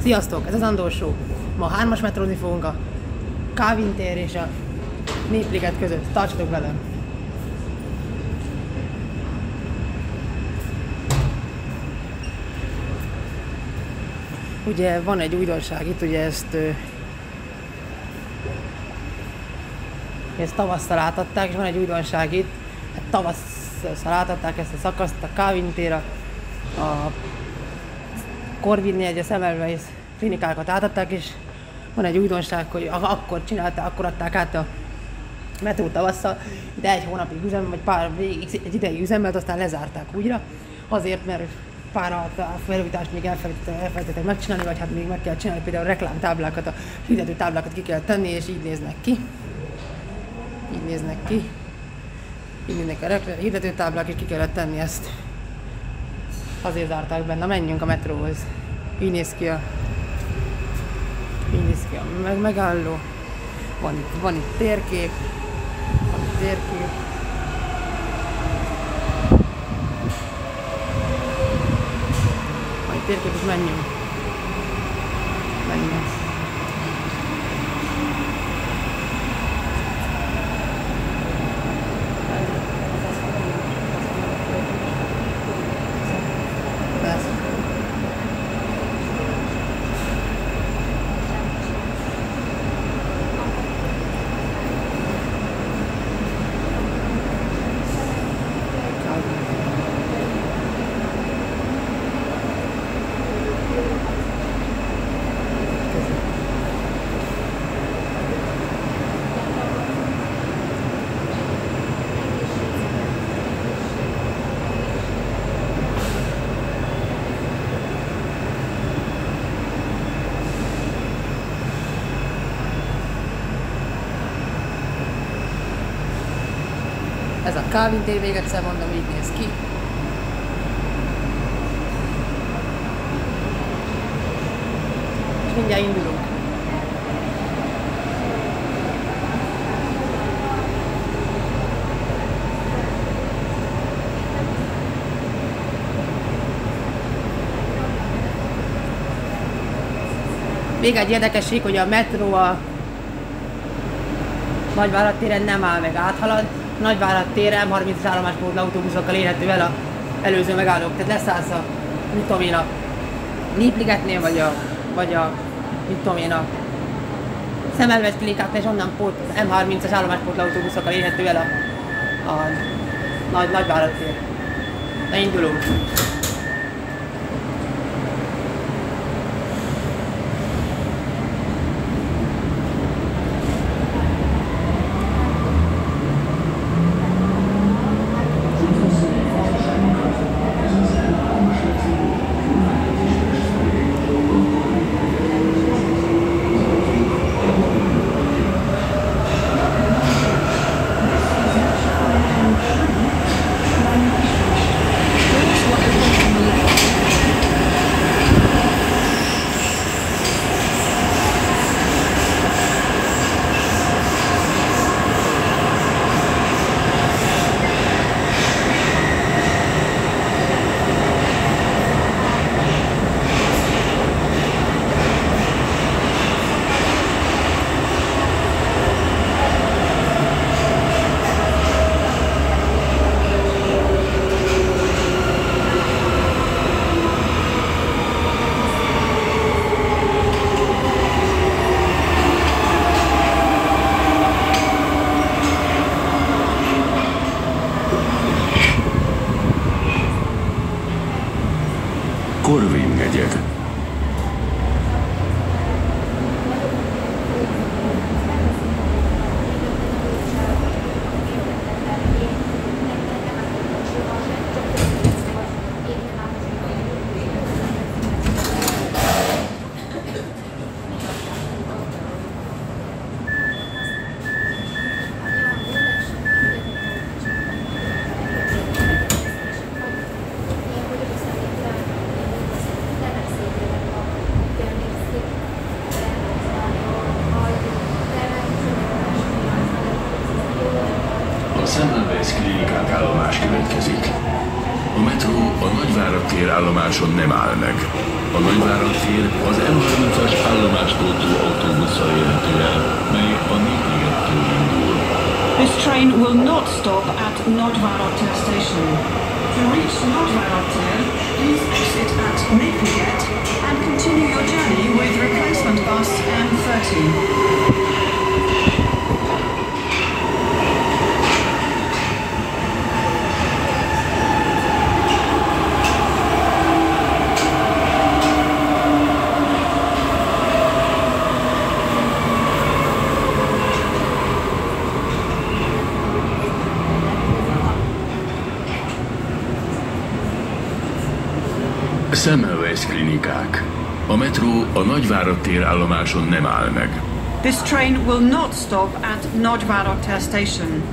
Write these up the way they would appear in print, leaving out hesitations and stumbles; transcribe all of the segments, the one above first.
Sziasztok, ez az Andor Show. Ma 3-as metrózni fogunk a Calvin tér és a Népliget között. Tartsatok velem! Ugye van egy újdonság itt, ugye ezt tavasszal átadták, és van egy újdonság itt. Hát tavasszal átadták ezt a szakaszt, a Calvin tér, a Corvinnél a Semmelweis klinikákat átadták, és van egy újdonság, hogy akkor adták át a metró tavasszal, de egy hónapig üzemben, vagy egy ideig üzemben, aztán lezárták újra, azért, mert pár felújítást még elfelejtettek megcsinálni, vagy hát még meg kell csinálni, például a reklámtáblákat, a hirdető táblákat ki kell tenni, és így néznek ki. Így néznek ki. Így néznek a hirdető táblák, és ki kellett tenni ezt. Azért zárták benne. Menjünk a metróhoz. Így néz ki a megálló. Van itt térkép. És menjünk. Ez a Calvin tér, még egyszer mondom, így néz ki. És mindjárt indulunk. Még egy érdekesség, hogy a metró a Nagyvárad téren nem áll meg, áthalad. Nagyvárad téren 30 állomáspótló autóbuszokkal érhető el az előző megállók. Tehát leszállsz a, mit tudom én, a Népligetnél, vagy a mit tudom én, a Semmelweis klinikáknál, és onnan M30-as állomáspótló autóbuszokkal érhető el a Nagyvárad tér. Na, indulunk! Corvin negyed. Semmelweis klinikák állomás következik. A metró a Nagyvárad tér állomáson nem áll meg. A Nagyvárad tér az M30-as állomástól autóbusszal érhető el, mely a Népligettől indul. This train will not stop at Nagyvárad station. To reach Nagyvárad, please exit at Népliget and continue your journey with replacement bus M30. Semmelweis klinikák. A metró a Nagyvárad tér állomáson nem áll meg. This train will not stop at Nagyvárad station.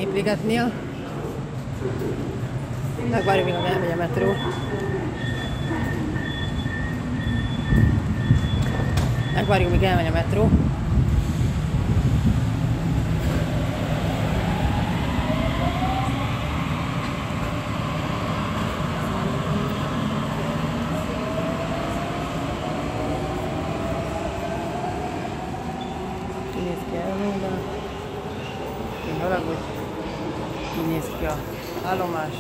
Szépligetnél. Megvárjuk, míg elmegy a metró. Megvárjuk, míg elmegy a metró. Ki néz ki elmondani? Ki haragudj? Ki néz ki a állomás?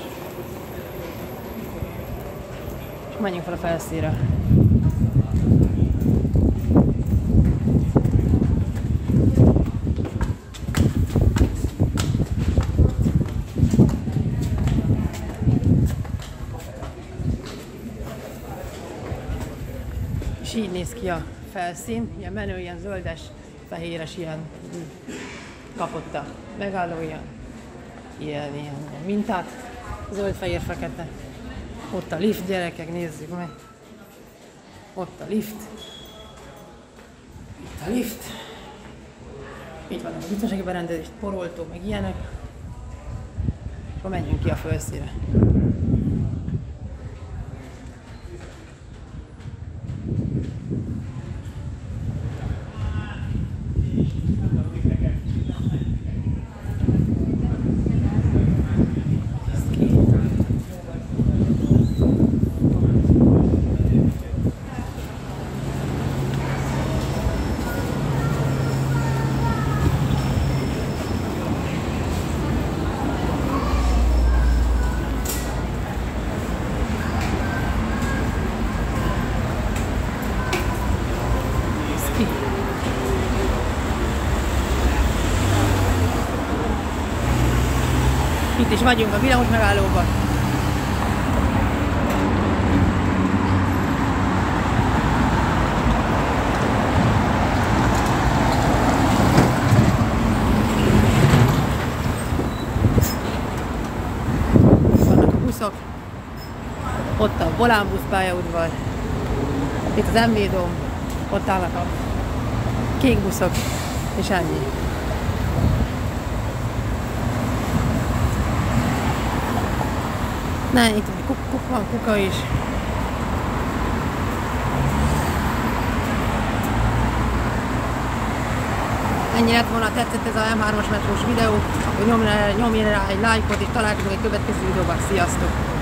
És menjünk fel a felszínre. És így néz ki a felszín, ilyen menő, ilyen zöldes, fehéres, ilyen kapott a megálló, ilyen mintát, zöld, fehér, fekete. Ott a lift, gyerekek, nézzük meg. Ott a lift. Itt a lift. Itt van a biztonsági berendezés, poroltó, meg ilyenek. Akkor menjünk ki a felszínre. Itt is vagyunk a villamos megállóban. Vannak a buszok. Ott a Volánbusz pályaudvar. Itt az MV Dóm. Ott állnak a kék buszok. És ennyi. Na, itt van kuka is. Ennyi lett volna, tetszett ez a M3-as metrós videó, akkor nyomj rá egy lájkot és találkozunk egy következő videóban. Sziasztok!